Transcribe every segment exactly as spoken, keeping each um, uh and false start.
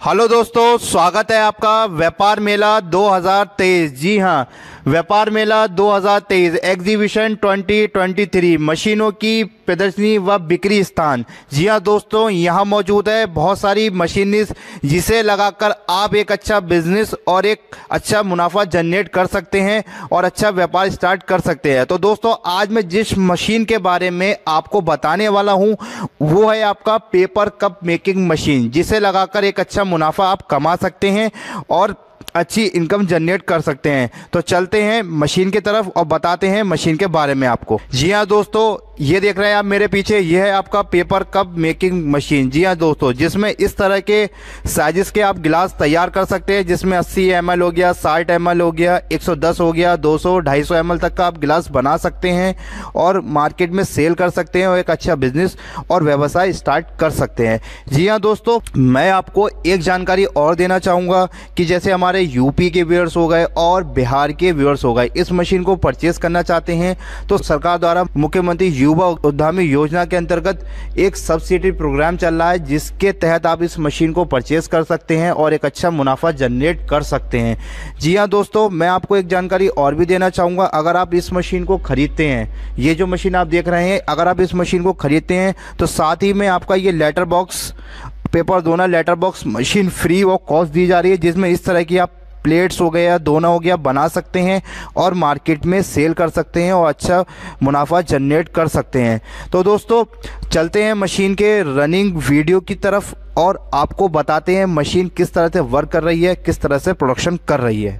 Hello दोस्तों, स्वागत है आपका व्यापार मेला दो हज़ार तेईस। जी हाँ, व्यापार मेला दो हज़ार तेईस एग्जीबिशन दो हज़ार तेईस मशीनों की प्रदर्शनी व बिक्री स्थान। जी हाँ दोस्तों, यहाँ मौजूद है बहुत सारी मशीनरीज जिसे लगाकर आप एक अच्छा बिजनेस और एक अच्छा मुनाफा जनरेट कर सकते हैं और अच्छा व्यापार स्टार्ट कर सकते हैं। तो दोस्तों, आज मैं जिस मशीन के बारे में आपको बताने वाला हूँ वो है आपका पेपर कप मेकिंग मशीन, जिसे लगाकर एक अच्छा मुनाफा आप कमा सकते हैं और अच्छी इनकम जनरेट कर सकते हैं। तो चलते हैं मशीन की तरफ और बताते हैं मशीन के बारे में आपको। जी हाँ दोस्तों, ये देख रहे हैं आप मेरे पीछे, ये है आपका पेपर कप मेकिंग मशीन। जी हाँ दोस्तों, जिसमें इस तरह के साइजेस के आप गिलास तैयार कर सकते हैं, जिसमें अस्सी एम एल हो गया, साठ एम एल हो गया, एक सौ दस हो गया, दो सौ, ढाई सौ एम एल तक का आप गिलास बना सकते हैं और मार्केट में सेल कर सकते हैं और एक अच्छा बिजनेस और व्यवसाय स्टार्ट कर सकते हैं। जी हाँ दोस्तों, मैं आपको एक जानकारी और देना चाहूँगा कि जैसे हमारे यूपी के व्यूअर्स हो गए और बिहार के व्यूअर्स हो गए, इस मशीन को परचेज करना चाहते हैं तो सरकार द्वारा मुख्यमंत्री युवा उद्यमी योजना के अंतर्गत एक सब्सिडी प्रोग्राम चल रहा है, जिसके तहत आप इस मशीन को परचेज कर सकते हैं और एक अच्छा मुनाफा जनरेट कर सकते हैं। जी हाँ दोस्तों, मैं आपको एक जानकारी और भी देना चाहूँगा। अगर आप इस मशीन को खरीदते हैं, ये जो मशीन आप देख रहे हैं, अगर आप इस मशीन को खरीदते हैं तो साथ ही में आपका ये लेटर बॉक्स पेपर दोना लेटर बॉक्स मशीन फ्री और कॉस्ट दी जा रही है, जिसमें इस तरह की आप प्लेट्स हो गया, दोना हो गया, बना सकते हैं और मार्केट में सेल कर सकते हैं और अच्छा मुनाफा जनरेट कर सकते हैं। तो दोस्तों, चलते हैं मशीन के रनिंग वीडियो की तरफ और आपको बताते हैं मशीन किस तरह से वर्क कर रही है, किस तरह से प्रोडक्शन कर रही है।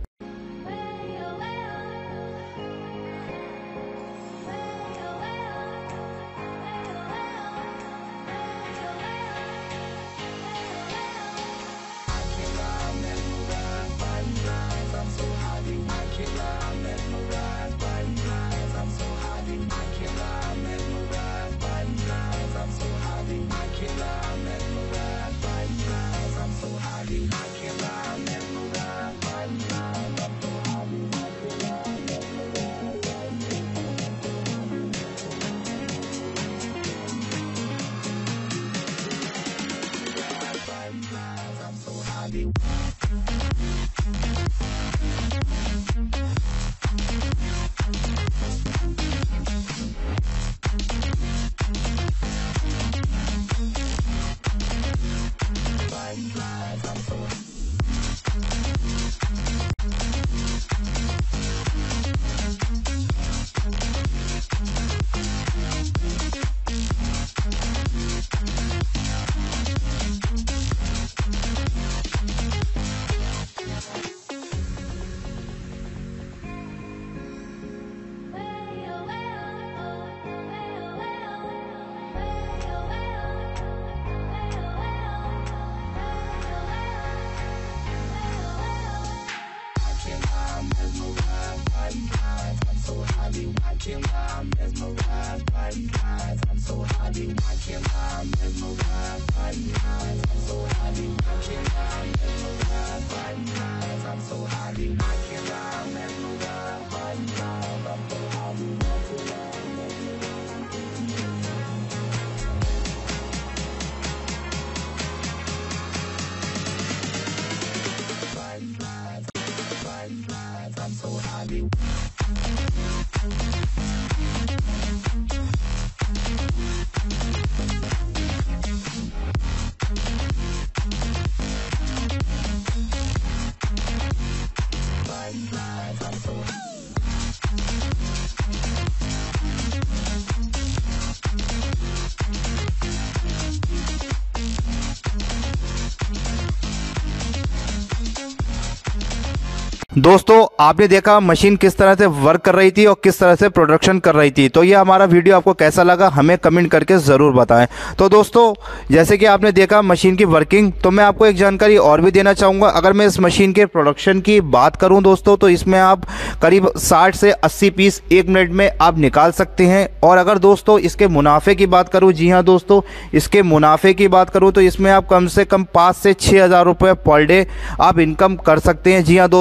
दोस्तों, आपने देखा मशीन किस तरह से वर्क कर रही थी और किस तरह से प्रोडक्शन कर रही थी। तो ये हमारा वीडियो आपको कैसा लगा हमें कमेंट करके ज़रूर बताएं। तो दोस्तों, जैसे कि आपने देखा मशीन की वर्किंग, तो मैं आपको एक जानकारी और भी देना चाहूँगा। अगर मैं इस मशीन के प्रोडक्शन की बात करूँ दोस्तों, तो इसमें आप करीब साठ से अस्सी पीस एक मिनट में आप निकाल सकते हैं। और अगर दोस्तों इसके मुनाफे की बात करूँ, जी हाँ दोस्तों, इसके मुनाफे की बात करूँ तो इसमें आप कम से कम पाँच से छः हज़ार रुपये पर डे आप इनकम कर सकते हैं। जी हाँ दोस्तों,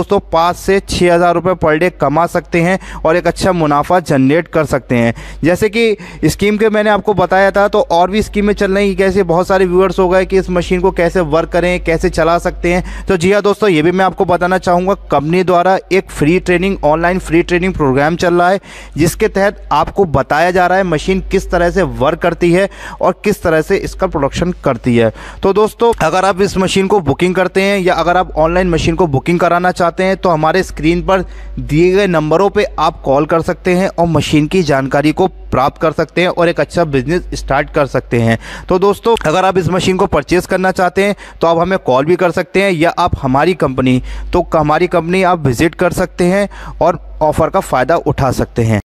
पाँच से छः हज़ार रुपये पर डे कमा सकते हैं और एक अच्छा मुनाफा जनरेट कर सकते हैं। जैसे कि स्कीम के मैंने आपको बताया था, तो और भी स्कीमें चल रही हैं। कैसे बहुत सारे व्यूअर्स हो गए कि इस मशीन को कैसे वर्क करें, कैसे चला सकते हैं। तो जी हाँ दोस्तों, ये भी मैं आपको बताना चाहूँगा, कंपनी द्वारा एक free training, online free training program चल रहा है, जिसके तहत आपको बताया जा रहा है मशीन किस तरह से वर्क करती है और किस तरह से इसका प्रोडक्शन करती है। तो दोस्तों, अगर आप इस मशीन को बुकिंग करते हैं या अगर आप ऑनलाइन मशीन को बुकिंग कराना चाहते हैं, तो हमारे स्क्रीन पर दिए गए नंबरों पे आप कॉल कर सकते हैं और मशीन की जानकारी को प्राप्त कर सकते हैं और एक अच्छा बिजनेस स्टार्ट कर सकते हैं। तो दोस्तों, अगर आप इस मशीन को परचेज़ करना चाहते हैं तो आप हमें कॉल भी कर सकते हैं या आप हमारी कंपनी तो हमारी कंपनी आप विज़िट कर सकते हैं और ऑफ़र का फ़ायदा उठा सकते हैं।